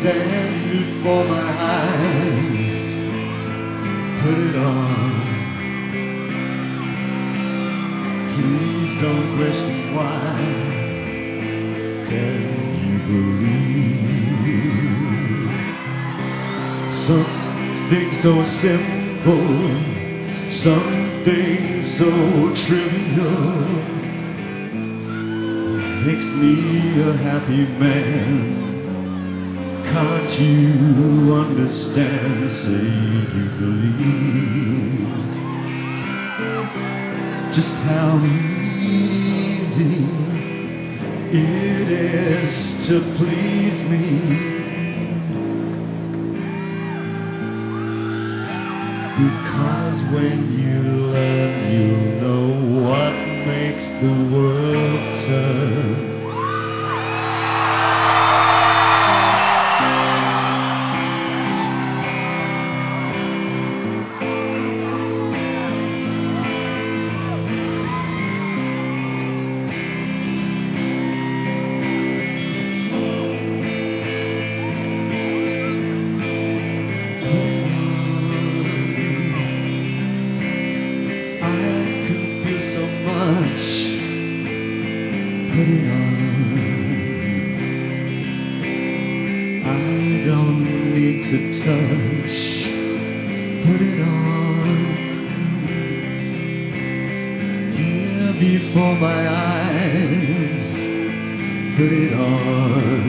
stand before my eyes. Put it on. Please don't question why. Can you believe something so simple, something so trivial makes me a happy man? Can't you understand? Say you believe just how easy it is to please me. Because when you learn, you'll know what makes the world turn. Put it on. I don't need to touch. Put it on. Here before my eyes. Put it on.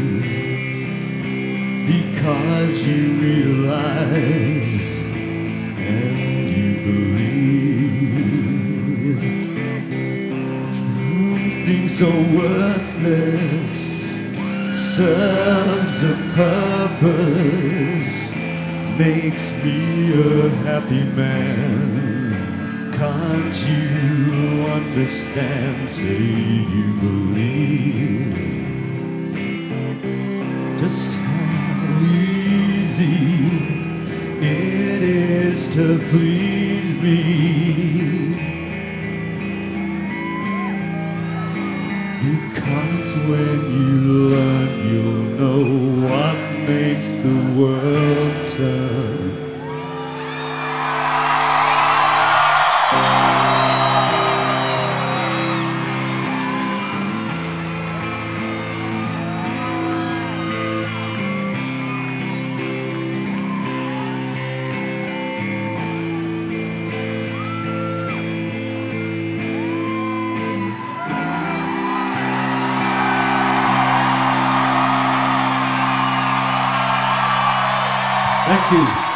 Because you realize and you believe something so worthless serves a purpose, makes me a happy man. Can't you understand? Say you believe just how easy it is to please me. Because when you learn, you'll know what makes the world turn. Thank you.